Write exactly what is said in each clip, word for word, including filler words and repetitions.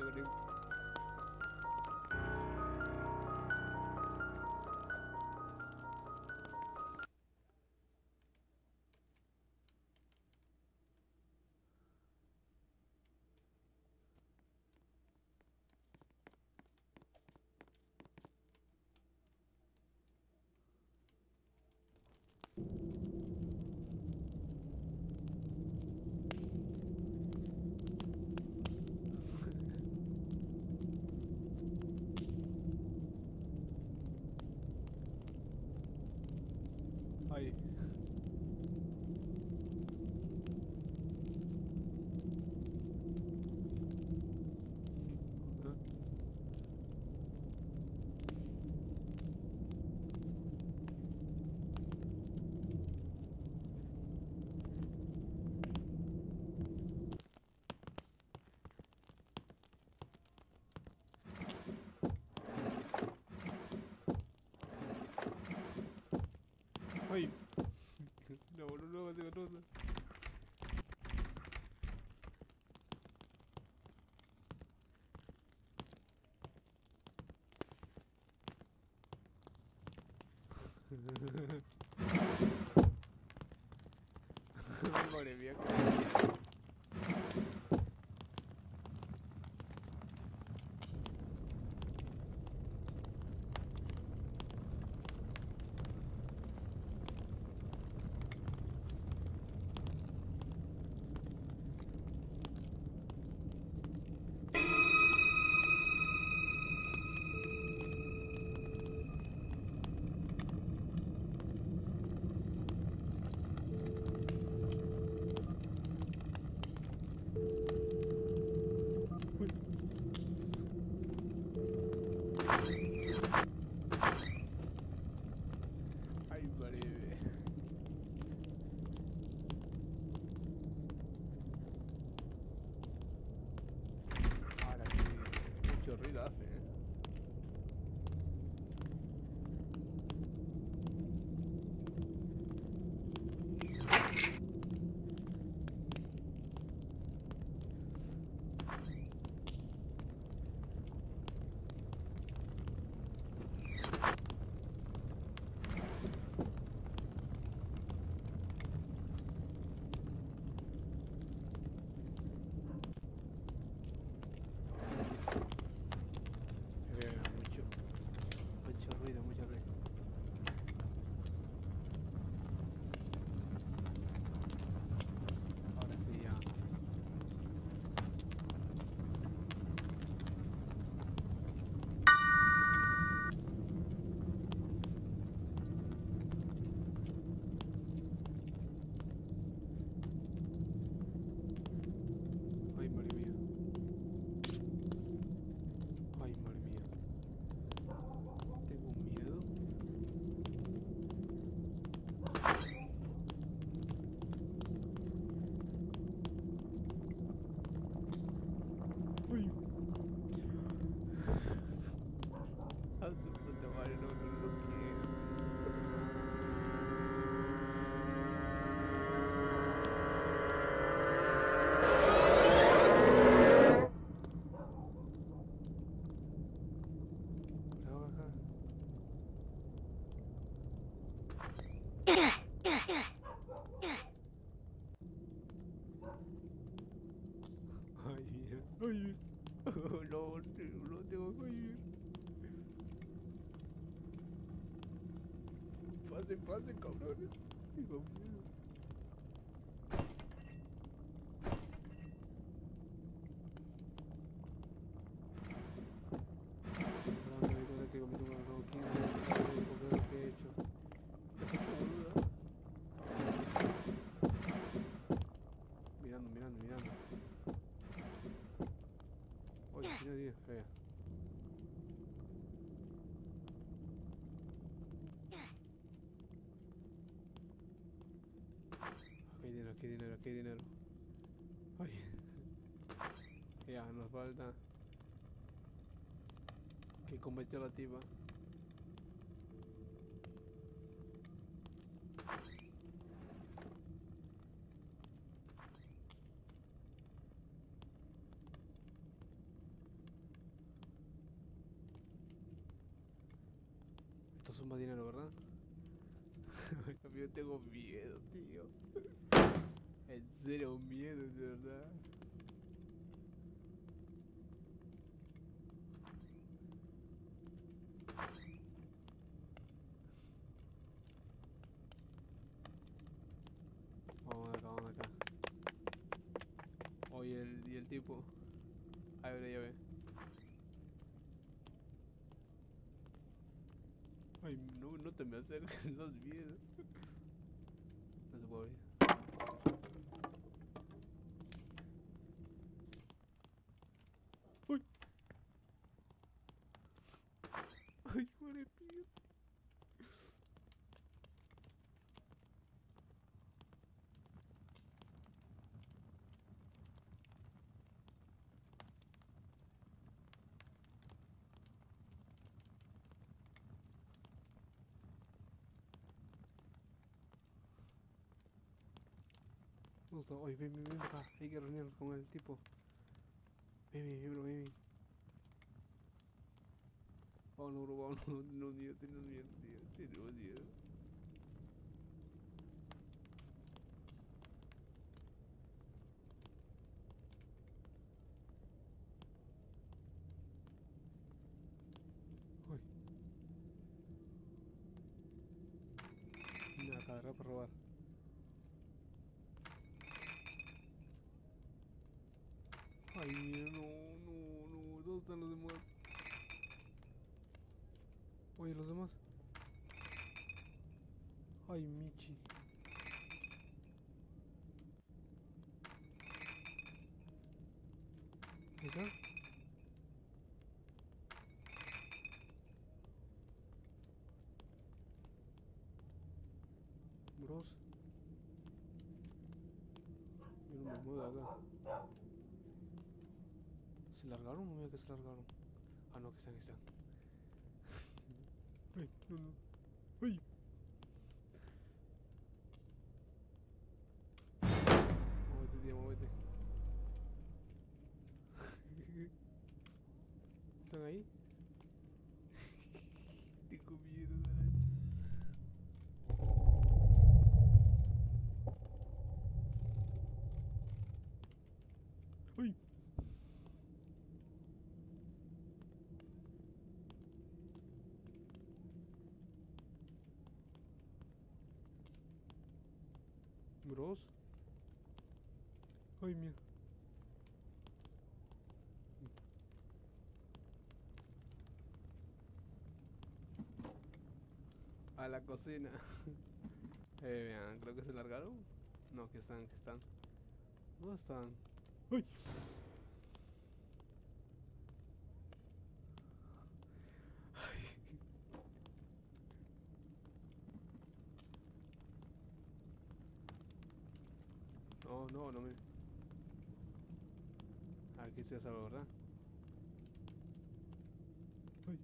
Grim. Ahí. Ay. No, no, no, no, no, no. Madre mía. Ay, madre mía. Ahora sí, mucho ruido hace, ¿eh? Eh, mucho, mucho ruido, mucho ruido. Ahora sí, ya. Ay, madre mía. Ay, madre mía. Tengo un miedo. Uy. A su puta madre, no, no, no quiero. No, ajá. Ay, mía. Ay, no, no, no tengo que ir. Pase, pase, cabrones. Tengo miedo. Ahora me doy cuenta que cometí un error. ¿Quién es el que he hecho? ¿Qué has hecho, boluda? Mirando, mirando, mirando. Oye, tiene diez, fea. Aquí hay dinero, aquí hay dinero, aquí hay dinero. Ay. Ya, nos falta que cometió la tipa. puso más dinero, ¿verdad? Yo tengo miedo, tío. En serio, miedo, de verdad. Vamos acá, vamos acá. Oye, el, y el tipo. A ver, ya ve. Ay, no, no te me acerques, das miedo. No se puede abrir. ¡Uy! ¡Ay, pobre tío! Vamos a... Oye, ven, ven, ven acá. Hay que reunirnos con el tipo. Ven, ven, ven, bro, ven, ven. Vámonos, bro, vámonos. No, tío, tenemos miedo, tío. Tenemos miedo. Uy. Mira, acá, agarrar para robar. Ay, mira, no, no, no. ¿Dónde están los demás? Oye, los demás. Ay, Michi. ¿Ahí está? Bros. Yo no me muevo de acá. ¿Se largaron o mira que se largaron? Ah, no, que están, que están. Ay, no, no. Ay. Móvete, tío, móvete. ¿Están ahí? Tengo miedo, Daracho. ¡Ay! Bros. Ay, mira. A la cocina. Eh, vean, creo que se largaron. No, que están, que están. ¿Dónde están? ¡Ay! No, no, no me... Aquí estoy a salvo, ¿verdad? ¡Ay!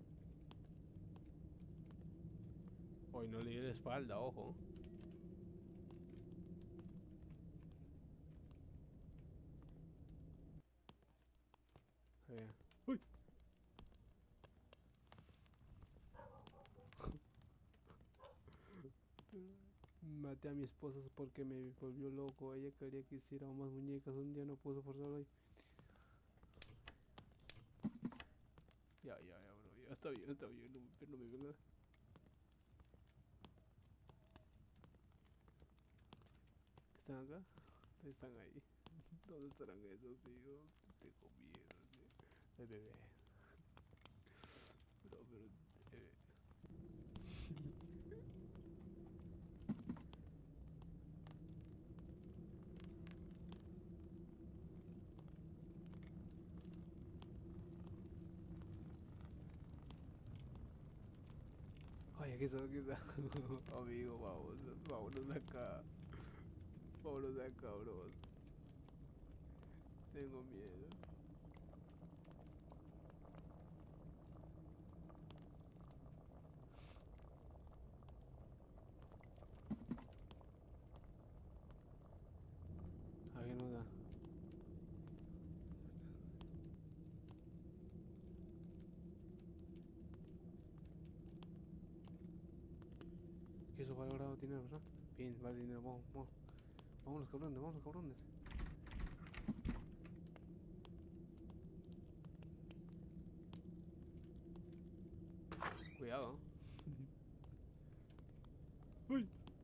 Hoy no le di la espalda, ojo. Eh. ¡Ay! Maté a mi esposa porque me volvió loco. Ella quería que hiciera más muñecas. Un día no puso forzarlo y... Ya, ya, ya, bro. Ya está bien, está bien. No, pero no me venga. ¿Están acá? Están ahí. ¿Dónde estarán esos, tío? Tengo miedo, tío. El bebé. Bro, pero... Eh. Ay, aquí está, aquí está. Amigo, vamos, vámonos de acá. Vámonos de acá, bro. Tengo miedo. Aquí no da. Y eso va logrado dinero, ¿verdad? Bien, vale dinero, vamos, vamos. Vamos los cabrones, vamos los cabrones. Cuidado. Uy.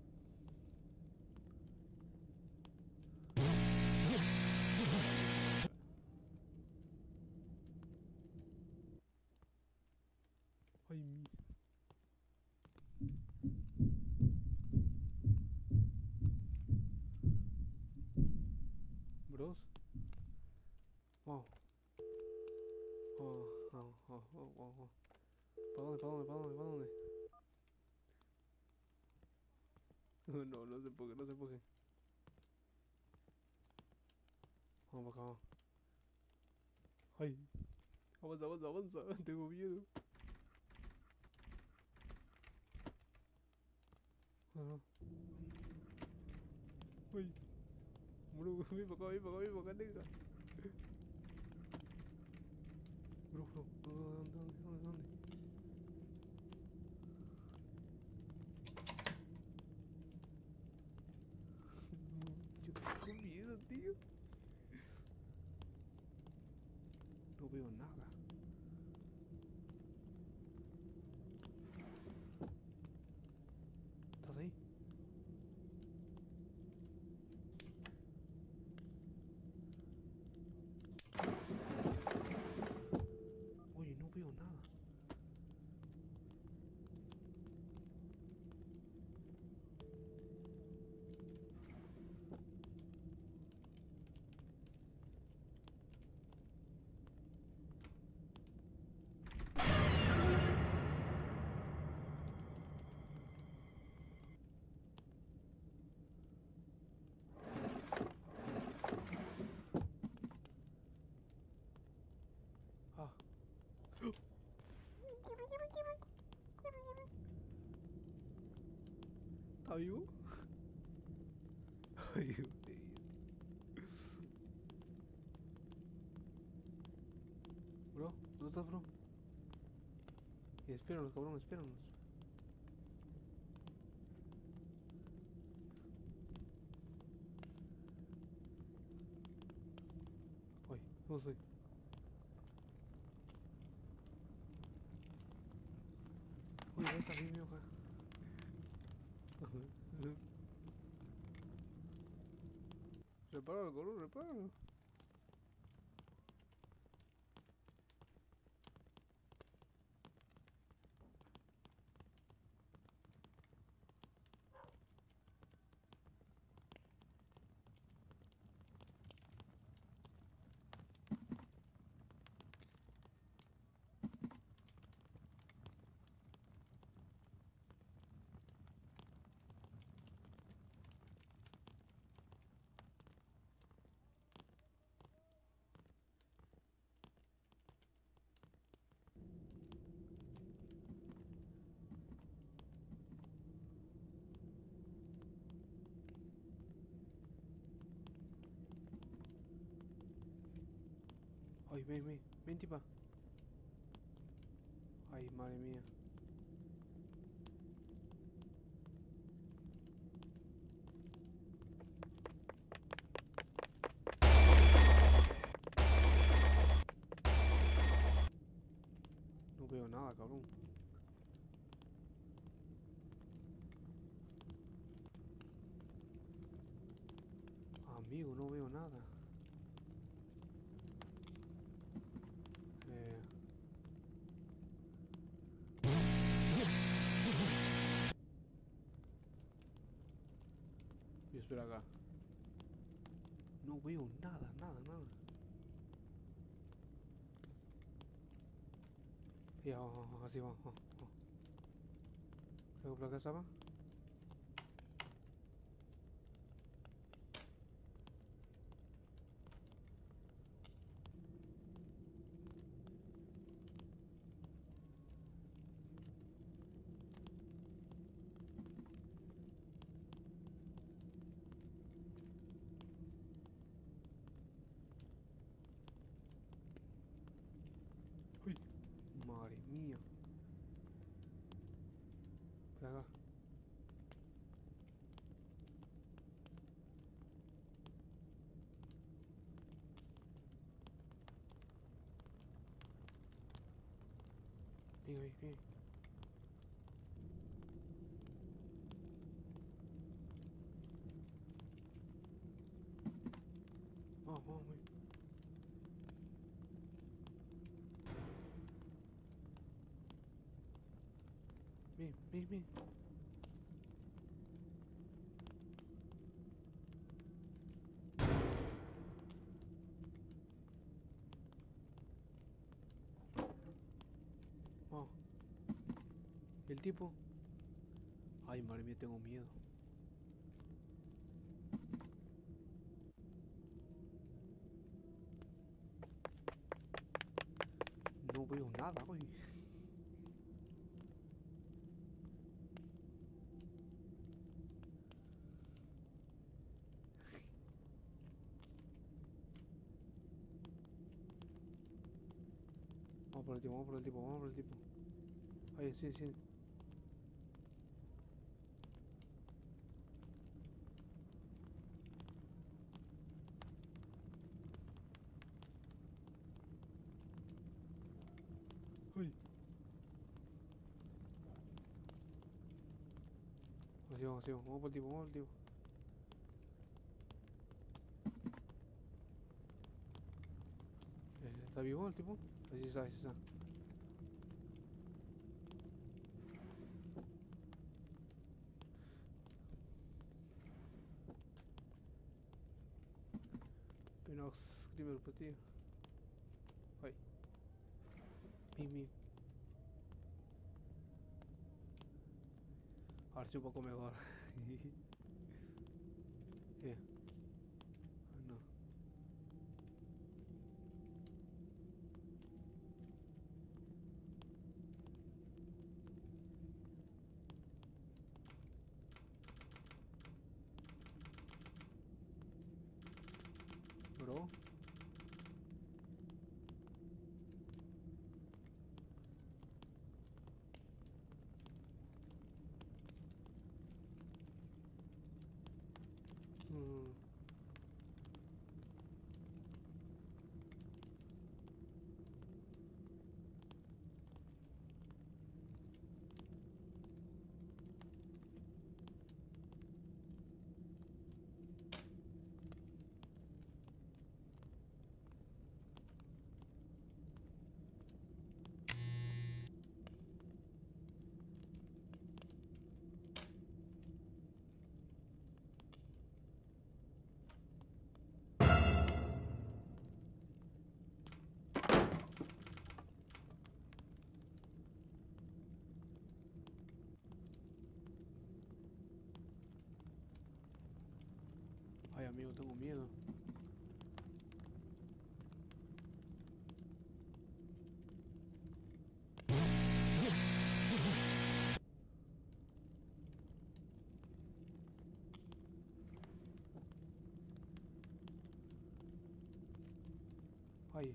Ay, mi. Bros. Wow. Oh, oh, oh, oh, oh, oh. ¿Para dónde, para dónde, para dónde, para dónde? No, no, no se empuje, no se empuje. Vamos para acá, vamos. Ay. Avanza, avanza, avanza. Tengo miedo. No, no. Ay. Bro, ven para acá, ven para acá, ven para acá, nega. Bro, bro. ¿Dónde, dónde, dónde, dónde? Yo tengo miedo, tío. No veo nada. ¿Estás ahí? Oye, no veo nada. Ah. Corre, corre, corre, corre, corre. ¿Está vivo? Ay, Dios mío. Bro, ¿dónde estás, bro? Y espéranos, cabrón, espéranos. Ay, no sé. Uy, ahí está bien mío acá. Repáralo, cabrón, repáralo. Ay, ven, ven, ven, tipa. Ay, madre mía. No veo nada, cabrón. Amigo, no veo nada. Eh... Y espera acá. No veo nada, nada, nada. Ya, vamos, vamos, así vamos, vamos, vamos. Creo que por acá estaba. Uy, madre mía. Por acá. Venga, venga, venga. Vamos, vamos, venga. Ven, ven, ven. Vamos. El tipo. Ay, madre mía, tengo miedo. No veo nada, güey. Vamos por el tipo, vamos por el tipo, vamos por el tipo. Ay, sí, sí. Uy. Así vamos, así vamos, vamos por el tipo, vamos por el tipo. Eh, ¿Está vivo el tipo? Así está, así está. Pinox, crimen repetido. Ay. Bien, bien. Ahora sí un poco mejor. ¿Qué? Ah, no. Bro. Mm. Ay, amigo, tengo miedo. Ay.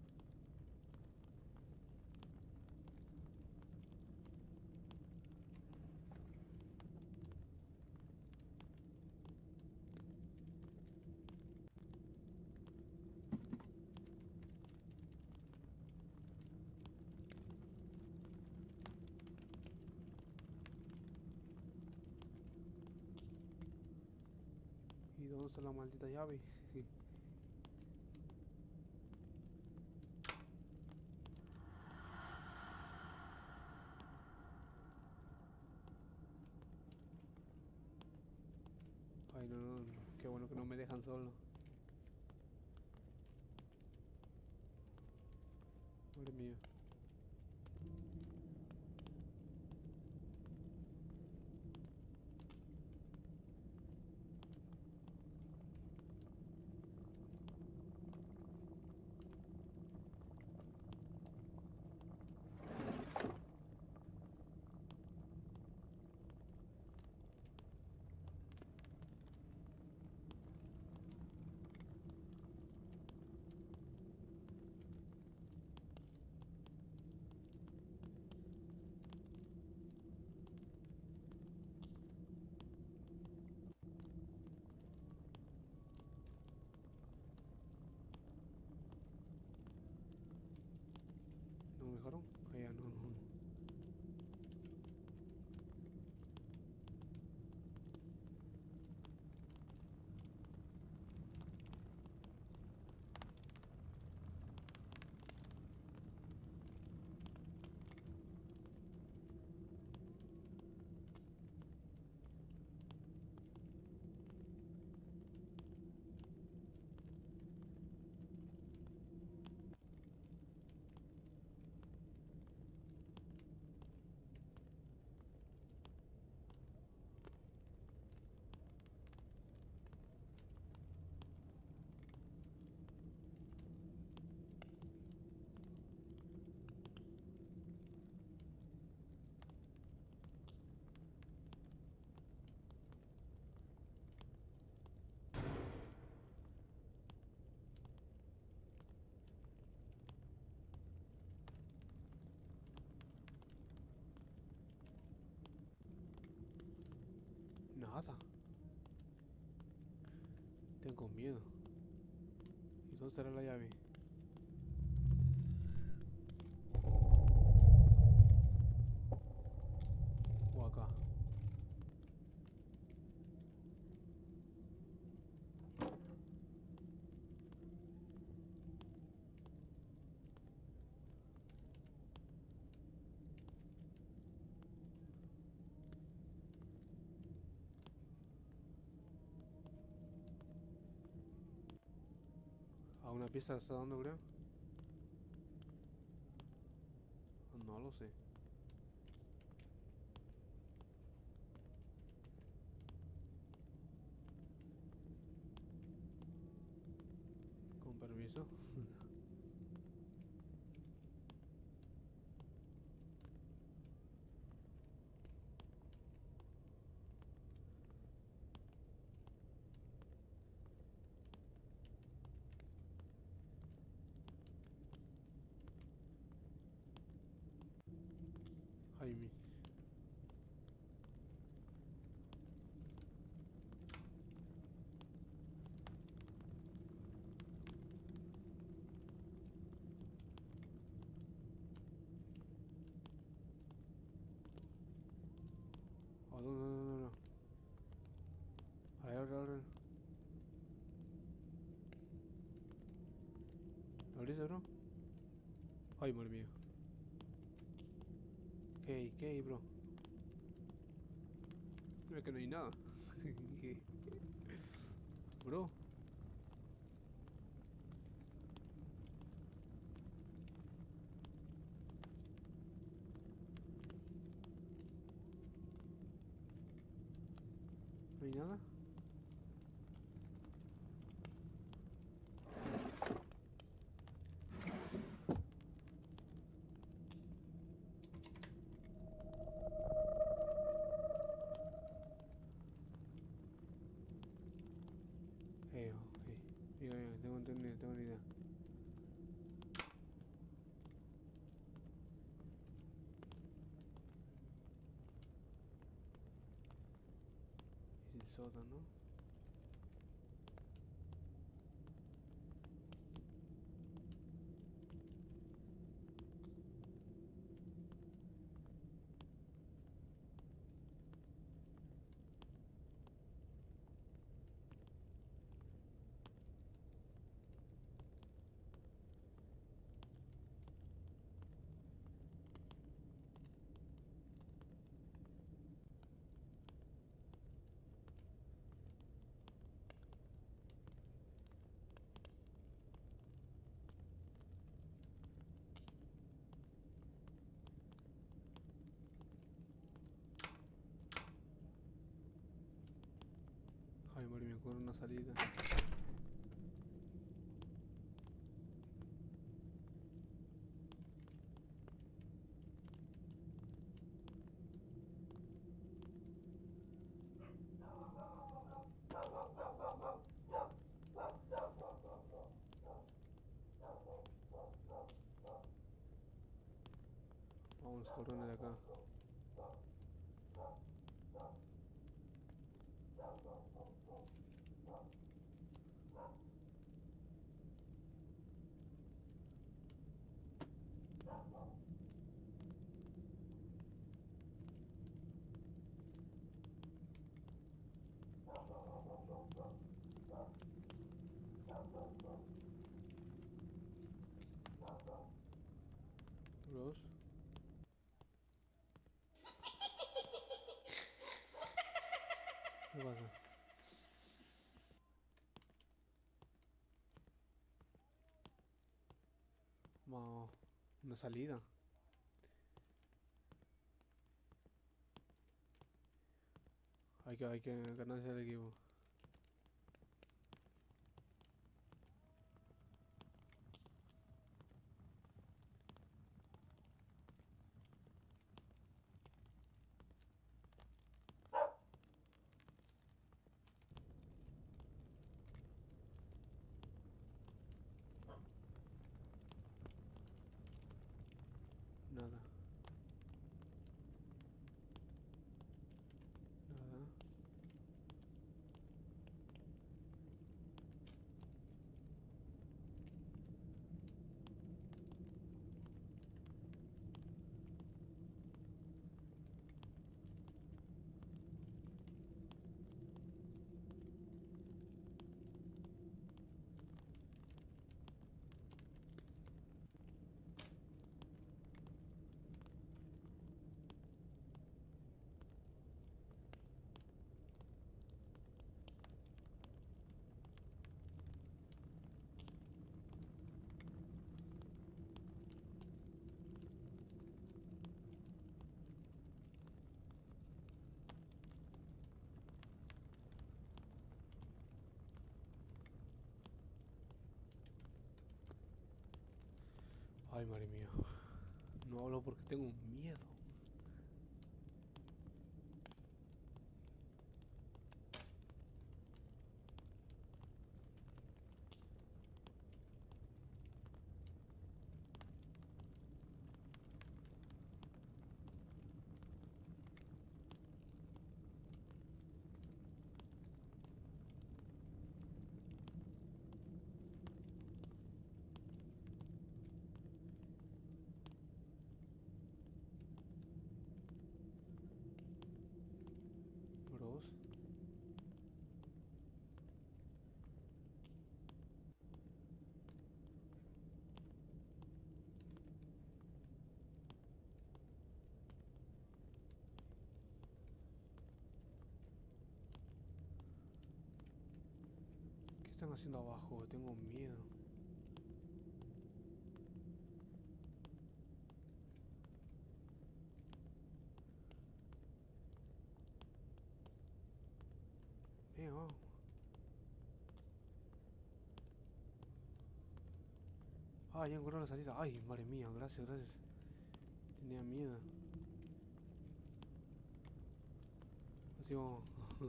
¿Y dónde está la maldita llave? Ay, no, no, no. Qué bueno que no me dejan solo. Madre mía. ¿No me dejaron? Ay, ya, no, no, no. pasa? Tengo miedo. ¿Y dónde estará la llave? O acá. A una pieza está dando, creo. No lo sé. Con permiso. Jaime. Oh, no, no, no, no, no. A ver, abre, abre. ¿Lo abriste, bro? Ay, madre mía. ¿Qué hay? ¿Qué hay, bro? No, es que no hay nada. Bro. ¿No hay nada? Eh, oh, eh. Mira, mira, tengo, tengo, una idea, tengo una idea. Es el sótano. Ay, madre mía, con una salida. Vamos, cabrones de acá. Bros. ¿Qué pasa? Vamos, una salida. Hay que, hay que ganarse el equipo. Nada. Nada. Ay, madre mía. No hablo porque tengo miedo. Bros. ¿Qué están haciendo abajo? Tengo miedo. Venga, vamos. Ah, ya encontré la salida. Ay, madre mía, gracias, gracias. Tenía miedo. Así vamos.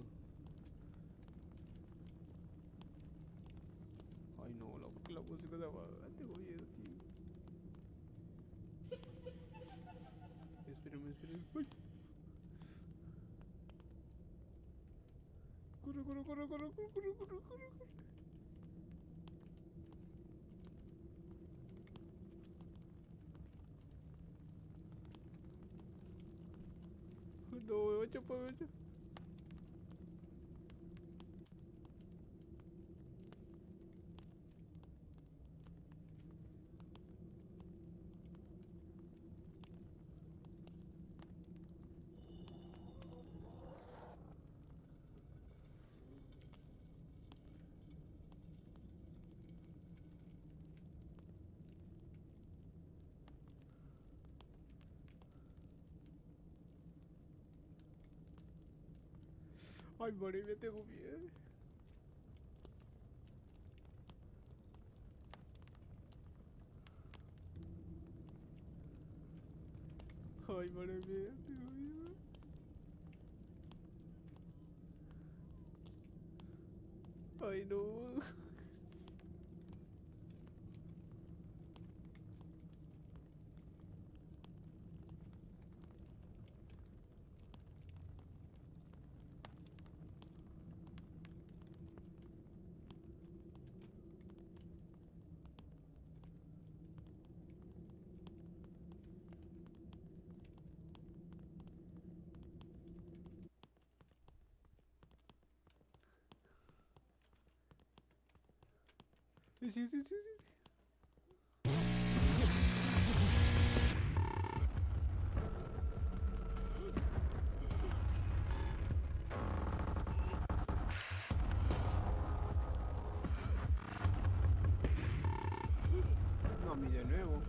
Ay, no, la, la música se apaga. Tengo miedo, tío. Espérame, espérame. Ay. Corre, corre, corre, corre, corre, corre, corre, corre, corre. No, me voy a chapar, me voy a chapar. Ay, madre mía, tengo miedo. Ay, madre mía, tengo miedo. Ay, no. Sí, sí, sí, sí, sí. No, a mí de nuevo.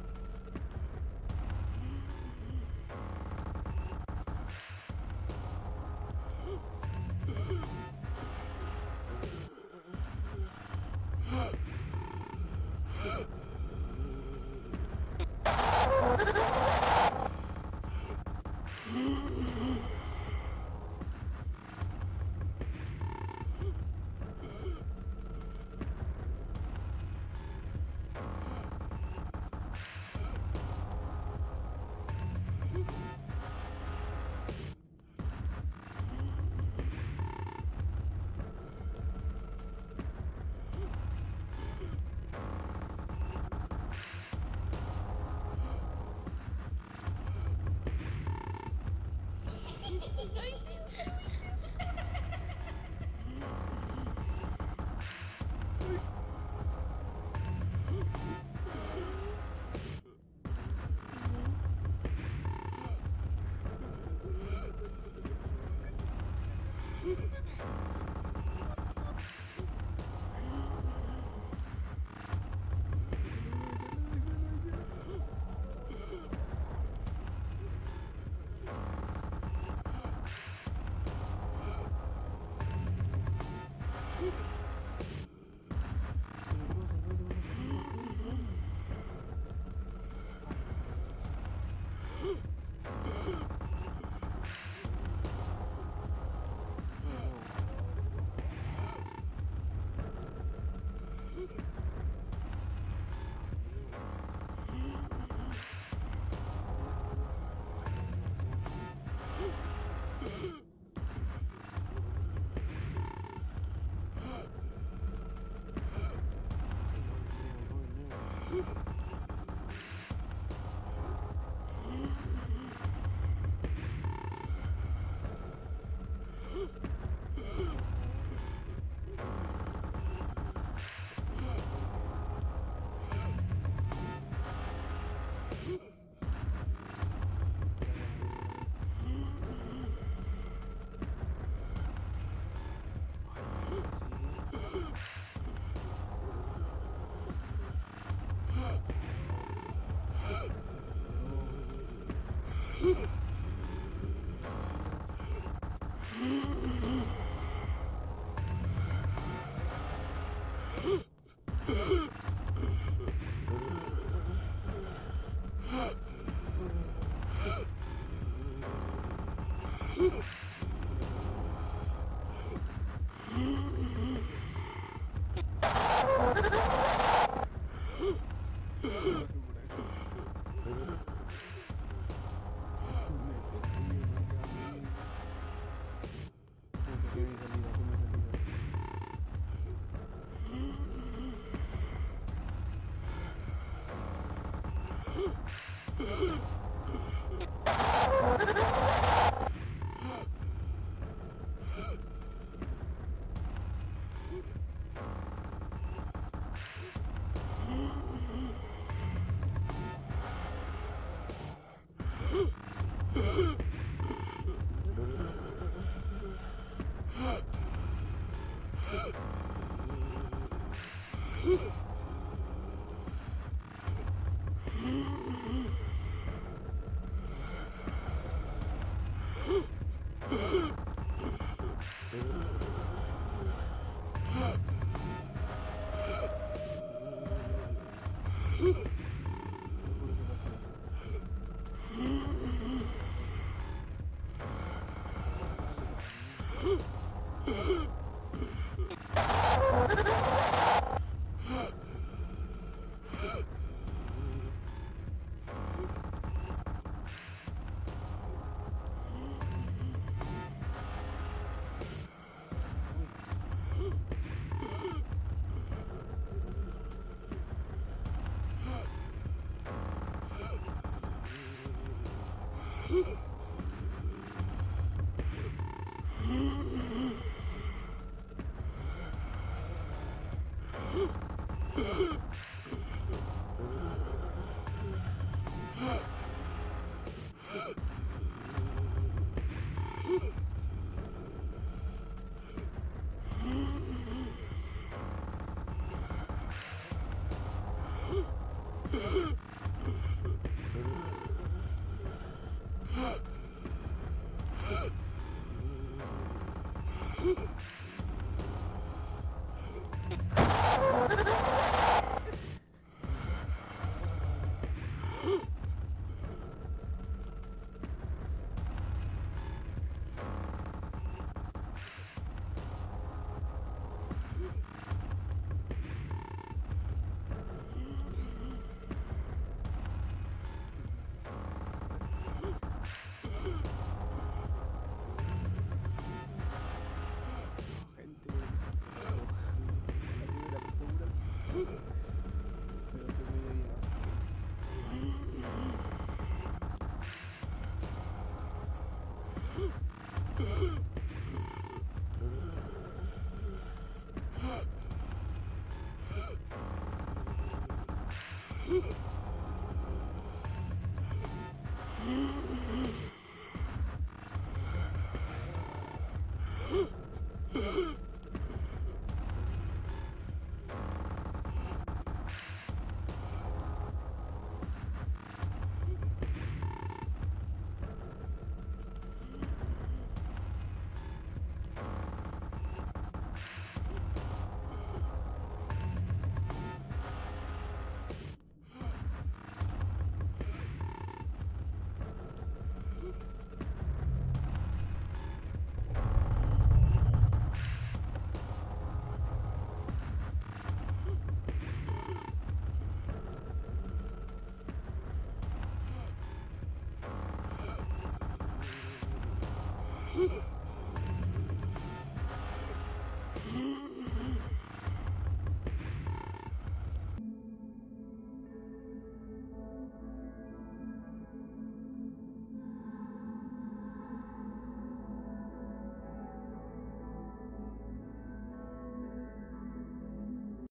Huh?